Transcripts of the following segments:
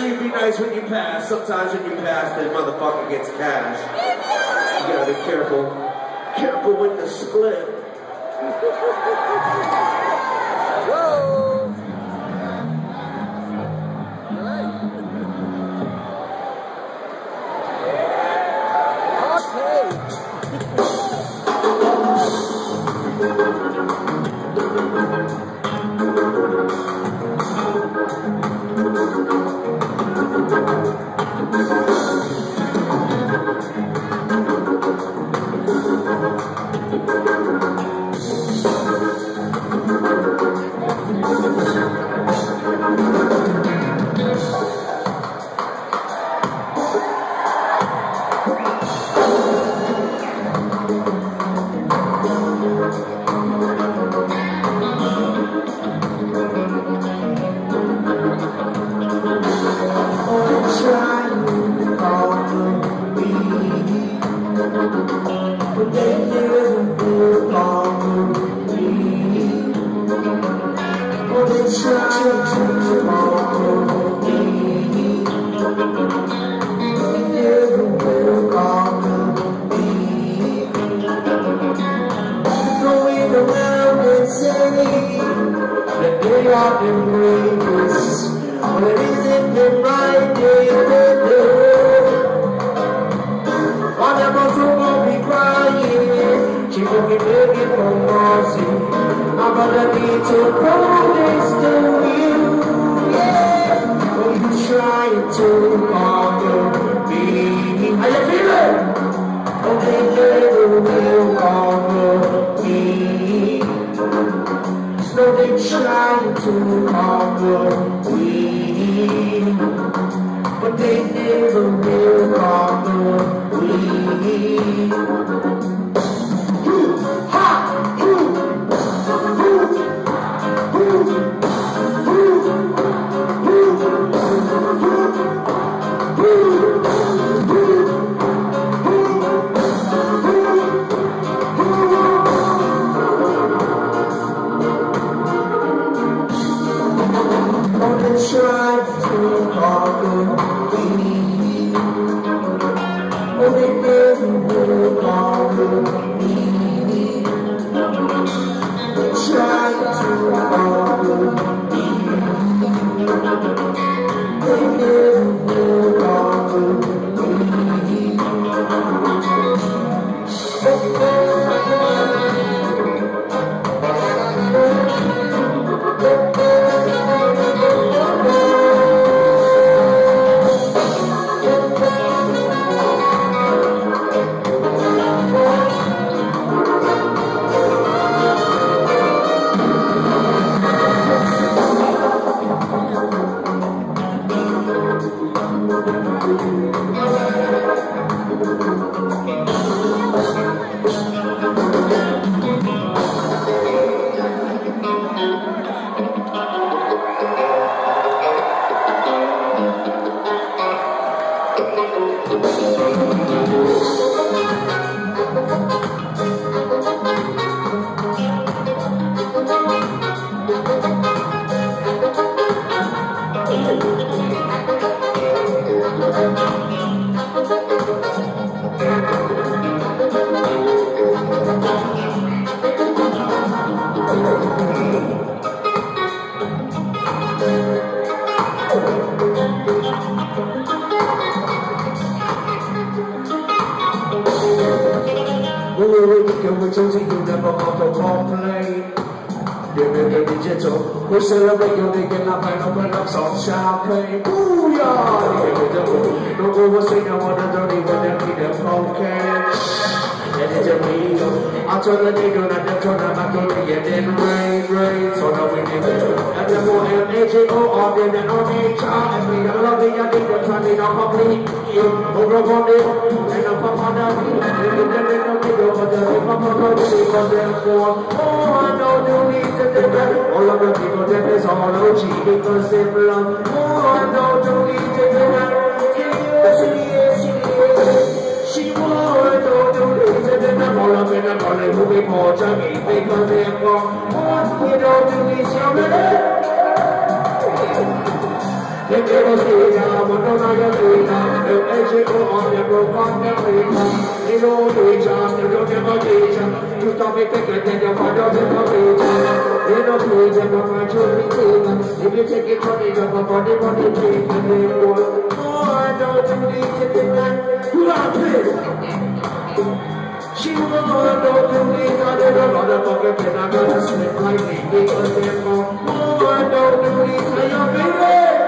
sure you be nice when you pass. Sometimes when you pass, the motherfucker gets cash. You gotta be careful. Careful with the split. Whoa! We celebrate your day and I might open up some champagne. Booyah! Don't go say no one dirty when they need them cocaine. And it's a real. I turn the nigga and then turn them back to me and then rain. So now we live it. And then more M-A-J-O-R then an O-H-R. And we are loving and they can try me now complete. Over on it. And I'm up on that. And then no nigga but they're up on the because they're for. Oh, I know you need to do that. All of the people that is all OG because they belong. Oh, I know you need to do that. She wore it all to lose it in the ball up in the body who be more chubby because they're wrong. Oh, you don't do this, you're They never see on a galena, el éxito on the broke on the plane. You know the chance to do the motivation. You stop it, take it, then you find out the motivation. You know please, I'm not going to be taken. If you take it from me, you're not body, take the name one. Oh, I don't do these things. Who are this? She will not know to me, I did a motherfucker, and I gotta slip like me because they're more. Oh, I don't do these, I am baby.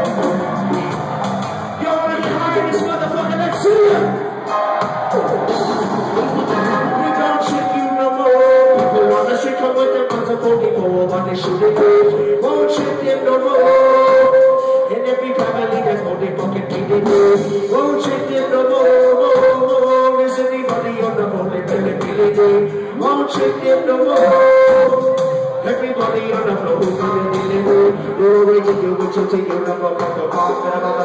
You're already high in this motherfucker, let's see ya. We don't shit you no more. People wanna shit come with them motherfucking people, but they shouldn't do. Won't shit them no more. In every family, there's only fucking kidding. Won't shit them no more. Is anybody on the phone? Won't shake them no more. Everybody on the floor who's gonna be living. You're waiting, you will take your number from the box.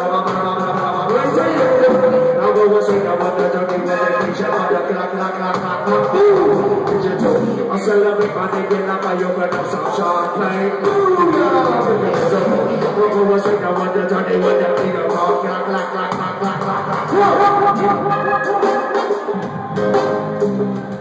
Now go and say, I want the dirty medication. I celebrate my day, get up, I open up some champagne. Go and say, I want the dirty medication. Clack.